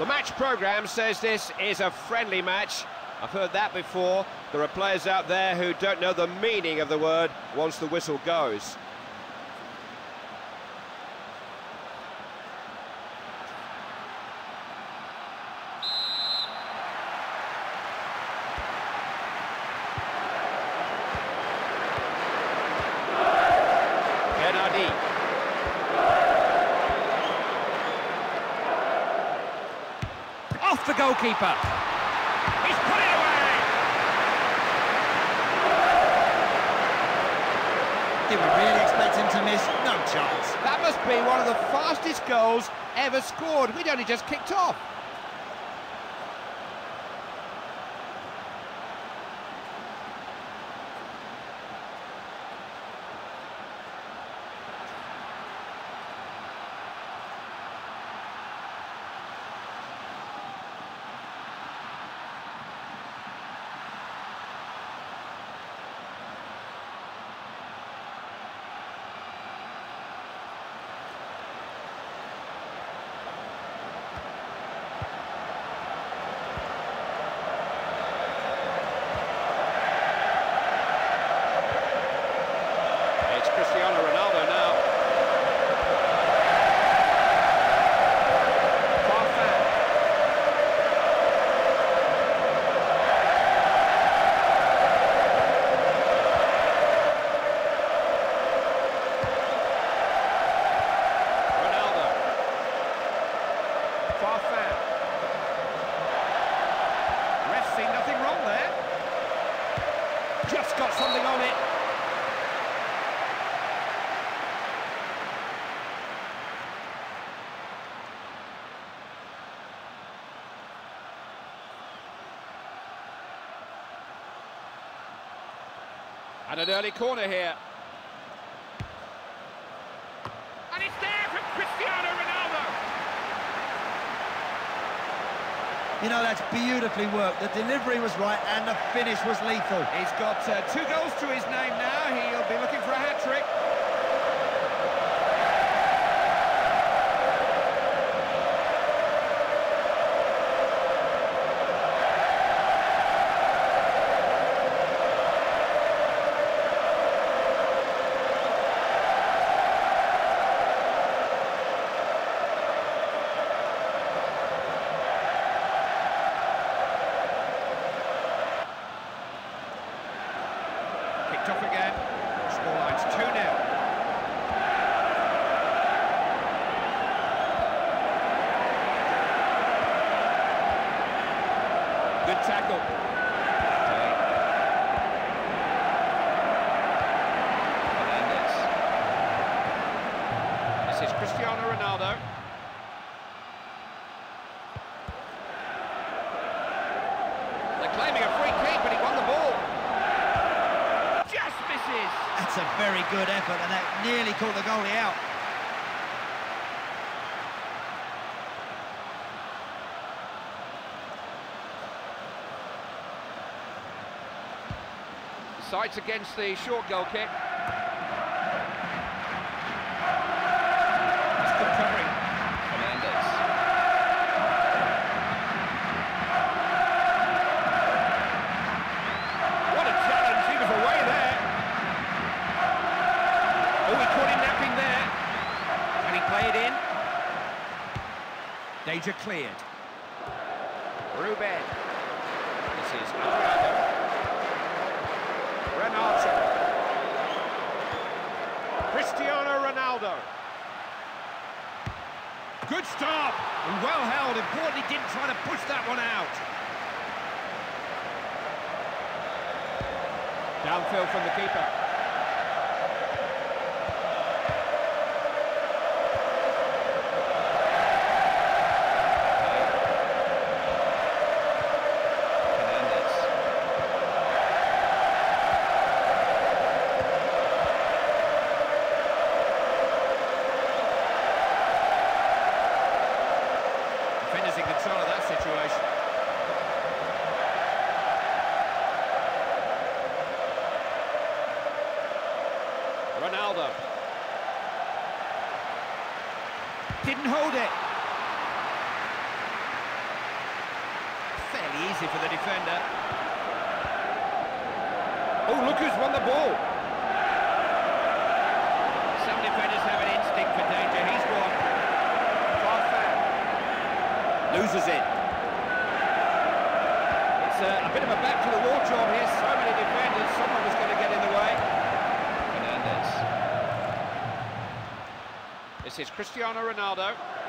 The match programme says this is a friendly match. I've heard that before. There are players out there who don't know the meaning of the word once the whistle goes. Bernardi. Off the goalkeeper. He's put it away! Did we really expect him to miss? No chance. That must be one of the fastest goals ever scored. We'd only just kicked off. Cristiano Ronaldo now. Farfan. Ronaldo. Farfan. Ref's seen nothing wrong there. Just got something on it. And an early corner here. And it's there from Cristiano Ronaldo. You know, that's beautifully worked. The delivery was right and the finish was lethal. He's got 2 goals to his name now. He'll be looking for a hat-trick. Kicked off again. Scoreline's 2-0. Good tackle. Fernandes. This is Cristiano Ronaldo. They're claiming a free kick, but he won the ball. That's a very good effort, and that nearly caught the goalie out. Sights against the short goal kick. It's good covering. Fernandes. What a challenge, he was away there. Oh, he caught him napping there. Can he play it in? Danger cleared. Ruben. This is Adriano. Ronaldo. Cristiano Ronaldo. Good stop. And well held. Important he didn't try to push that one out. Downfield from the keeper. Defenders in control of that situation. Ronaldo. Didn't hold it. fairly easy for the defender. Oh, look who's won the ball. Some defenders have an instinct for danger. He's won. Farfan loses it. It's a bit of a back-to-the-wall job here. So many defenders. Someone was going to get in the way. Fernandes. This is Cristiano Ronaldo.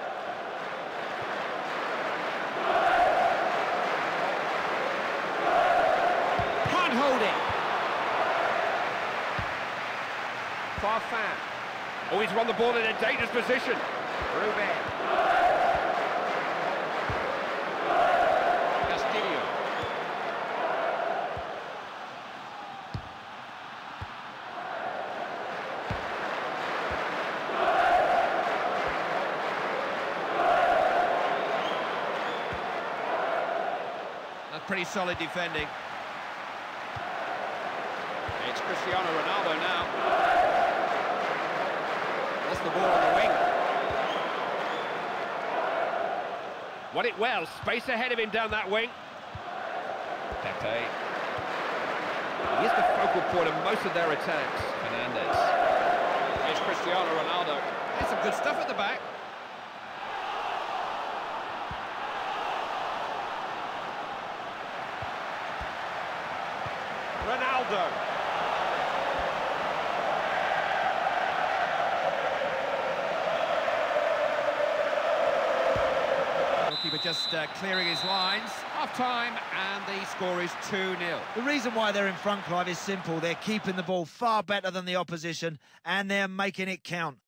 Can't hold it. Farfan. Oh, he's won the ball in a dangerous position. Ruben. Castillo. That's pretty solid defending. It's Cristiano Ronaldo now. Lost the ball on the wing. Won it well, space ahead of him down that wing. Pepe. He is the focal point of most of their attacks. Fernandes. Here's Cristiano Ronaldo. There's some good stuff at the back. Ronaldo. Goalkeeper just clearing his lines. Half-time, and the score is 2-0. The reason why they're in front, Clive, is simple. They're keeping the ball far better than the opposition, and they're making it count.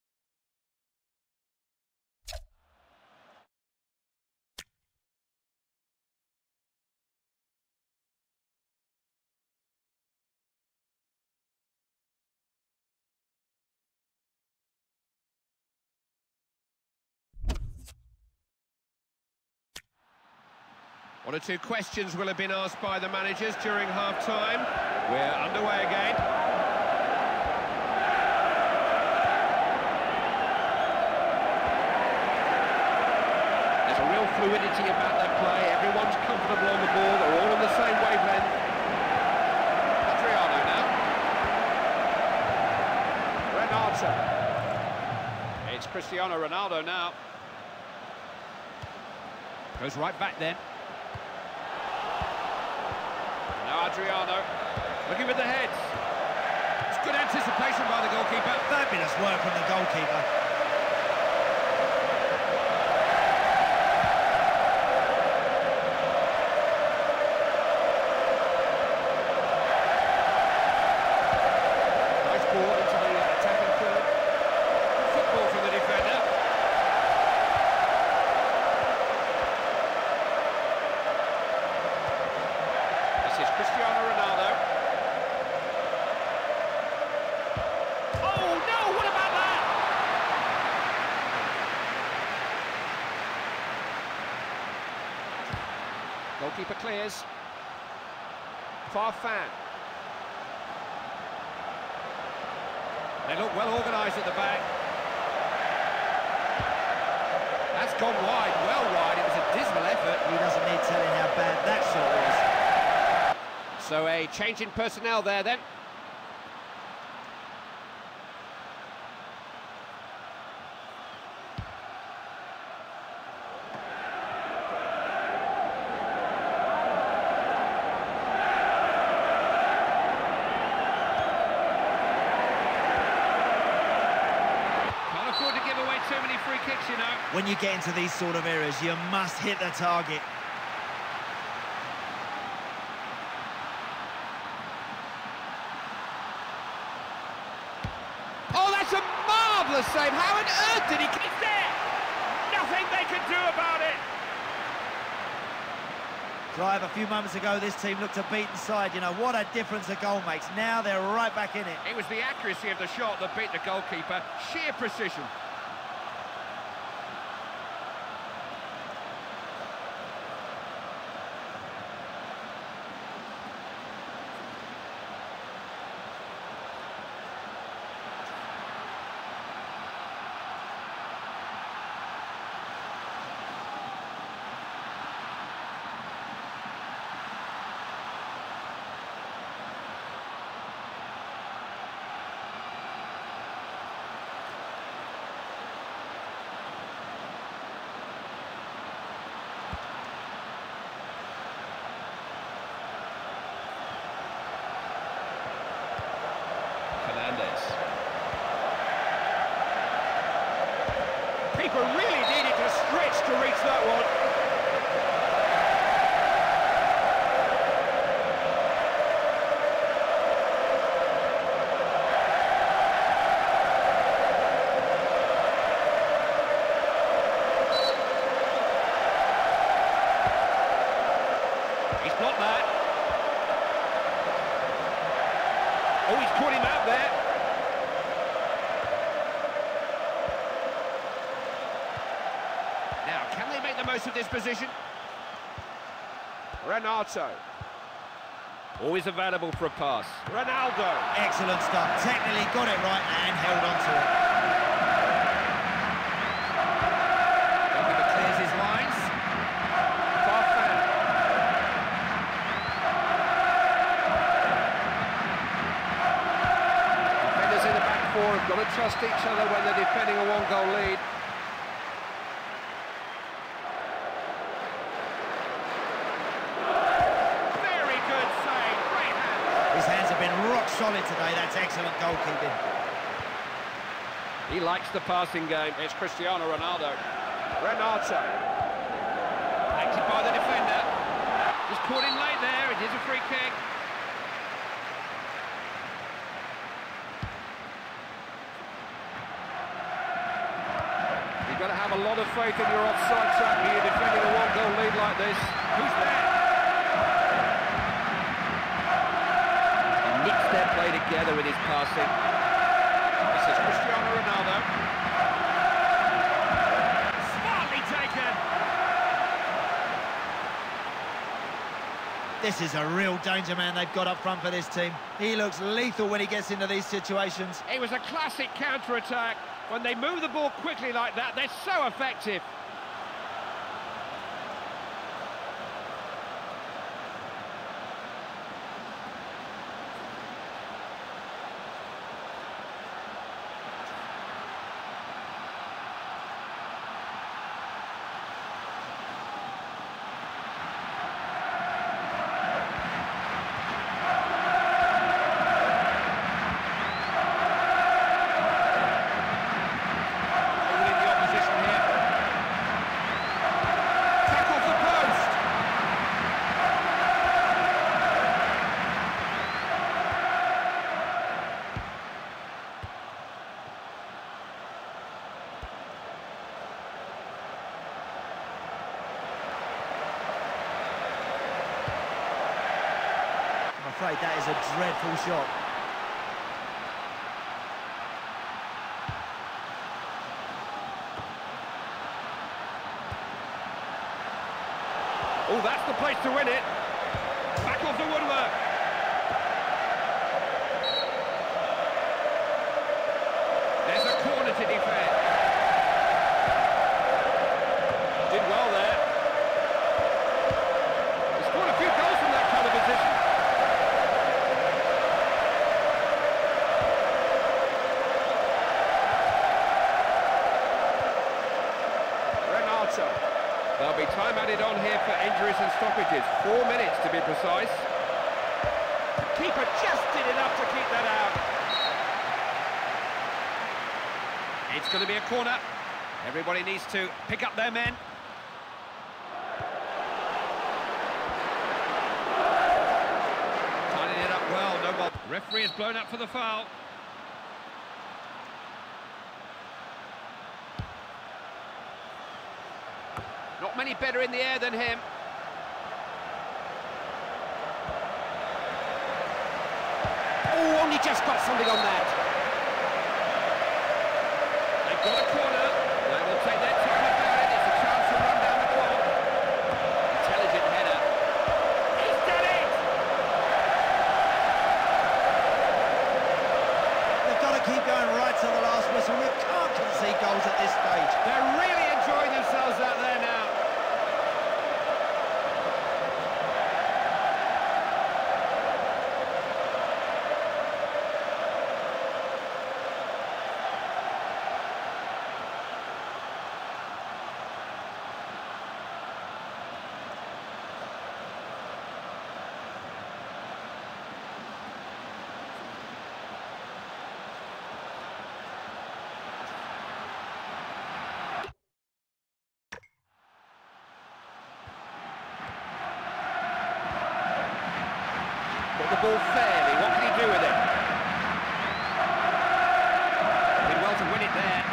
One or two questions will have been asked by the managers during half-time. We're underway again. There's a real fluidity about their play. Everyone's comfortable on the ball. They're all on the same wavelength. Adriano now. Renato. It's Cristiano Ronaldo now. Goes right back then. Now Adriano, looking with the heads. It's good anticipation by the goalkeeper. Fabulous work from the goalkeeper. Nice ball into the attacking third. Good football from the defender. This is Cristiano Ronaldo. Oh no, what about that? Goalkeeper clears. Farfan. They look well organised at the back. That's gone wide, well wide. It was a dismal effort. He doesn't need telling how bad that shot was. So a change in personnel there then. Can't afford to give away too many free kicks, you know. When you get into these sort of areas, you must hit the target. Oh, that's a marvellous save. How on earth did he get there? Nothing they can do about it. Clive, a few moments ago, this team looked a beaten side. You know, what a difference a goal makes. Now they're right back in it. It was the accuracy of the shot that beat the goalkeeper. Sheer precision. block that. Oh, he's caught him out there. Now, can they make the most of this position? Renato. Always available for a pass. Ronaldo. Excellent stuff. Technically got it right and held on to it. Goalkeeper clears his lines. Farfan. Defenders in the back four have got to trust each other when they're defending a one-goal lead. Solid today, that's excellent goalkeeping. He likes the passing game. It's Cristiano Ronaldo. Renato. Acted by the defender. Just caught him late there, it is a free kick. You've got to have a lot of faith in your offside trap when you're defending a one-goal lead like this. Who's there? Knits their play together with his passing. This is Cristiano Ronaldo. Smartly taken. This is a real danger man they've got up front for this team. He looks lethal when he gets into these situations. It was a classic counter-attack. When they move the ball quickly like that, they're so effective. I'm afraid that is a dreadful shot. Oh, that's the place to win it. Back off the woodwork. There's a corner to defend. Did well there. He scored a few goals from that kind of position. Renato. There'll be time added on here for injuries and stoppages. 4 minutes to be precise. The keeper just did enough to keep that out. It's going to be a corner. Everybody needs to pick up their men. Tidying it up well, no ball. Referee has blown up for the foul. Not many better in the air than him. Oh, only just got something on that. They've got a corner. They will take their time about it. It's a chance to run down the clock. Intelligent header. He's done it! They've got to keep going right to the last whistle. You can't concede goals at this stage. They're really enjoying themselves out there now. Got the ball fairly, what can he do with it? Did well to win it there.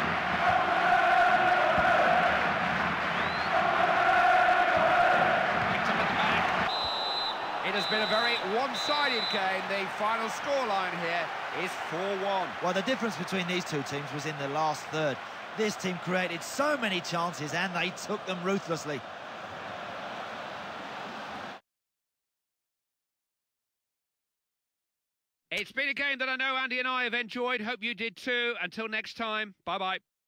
Picked up at the back. has been a very one-sided game. The final scoreline here is 4-1. Well, the difference between these two teams was in the last third. This team created so many chances and they took them ruthlessly. It's been a game that I know Andy and I have enjoyed. Hope you did too. Until next time, bye-bye.